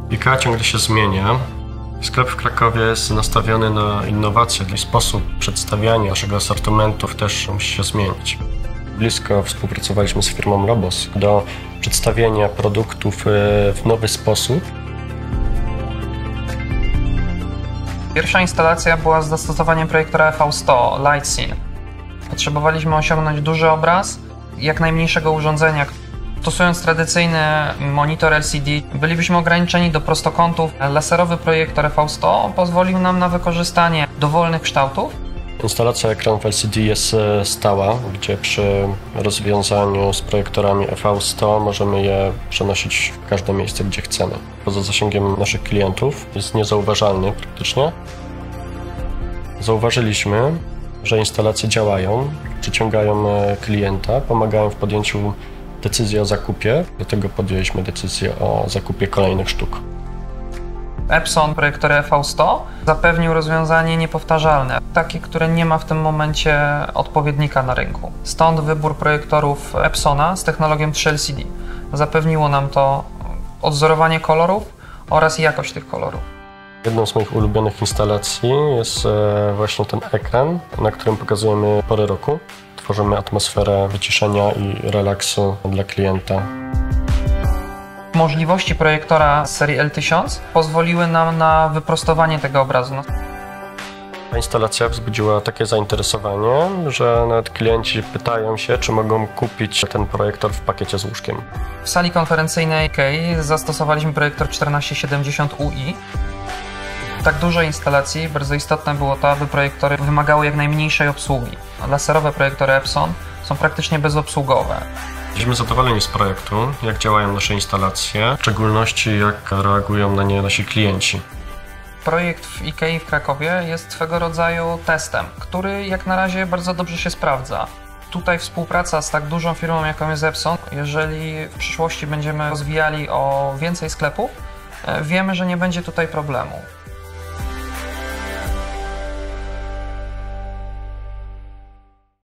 IKEA ciągle się zmienia. Sklep w Krakowie jest nastawiony na innowacje i sposób przedstawiania naszego asortymentu też musi się zmienić. Blisko współpracowaliśmy z firmą Robos do przedstawienia produktów w nowy sposób. Pierwsza instalacja była z zastosowaniem projektora EV100 LightScene. Potrzebowaliśmy osiągnąć duży obraz jak najmniejszego urządzenia. Stosując tradycyjny monitor LCD, bylibyśmy ograniczeni do prostokątów. Laserowy projektor EV100 pozwolił nam na wykorzystanie dowolnych kształtów. Instalacja ekranów LCD jest stała, gdzie przy rozwiązaniu z projektorami EV100 możemy je przenosić w każde miejsce, gdzie chcemy. Poza zasięgiem naszych klientów jest niezauważalny praktycznie. Zauważyliśmy, że instalacje działają, przyciągają klienta, pomagają w podjęciu decyzji o zakupie. Dlatego podjęliśmy decyzję o zakupie kolejnych sztuk. Epson projektory EV100 zapewnił rozwiązanie niepowtarzalne, takie, które nie ma w tym momencie odpowiednika na rynku. Stąd wybór projektorów Epsona z technologią 3LCD. Zapewniło nam to odzorowanie kolorów oraz jakość tych kolorów. Jedną z moich ulubionych instalacji jest właśnie ten ekran, na którym pokazujemy pory roku. Tworzymy atmosferę wyciszenia i relaksu dla klienta. Możliwości projektora z serii L1000 pozwoliły nam na wyprostowanie tego obrazu. Ta instalacja wzbudziła takie zainteresowanie, że nawet klienci pytają się, czy mogą kupić ten projektor w pakiecie z łóżkiem. W sali konferencyjnej IKEA zastosowaliśmy projektor 1470 UI. W tak dużej instalacji bardzo istotne było to, aby projektory wymagały jak najmniejszej obsługi. Laserowe projektory Epson są praktycznie bezobsługowe. Jesteśmy zadowoleni z projektu, jak działają nasze instalacje, w szczególności jak reagują na nie nasi klienci. Projekt w IKEA w Krakowie jest swego rodzaju testem, który jak na razie bardzo dobrze się sprawdza. Tutaj współpraca z tak dużą firmą, jaką jest Epson, jeżeli w przyszłości będziemy rozwijali o więcej sklepów, wiemy, że nie będzie tutaj problemu.